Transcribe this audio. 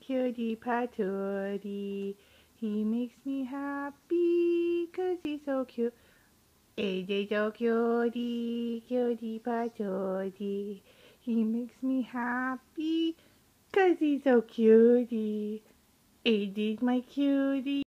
cutie patootie. He makes me happy 'cause he's so cute. AJ's so cutie, cutie patootie. He makes me happy 'cause he's so cutie. AJ's my cutie.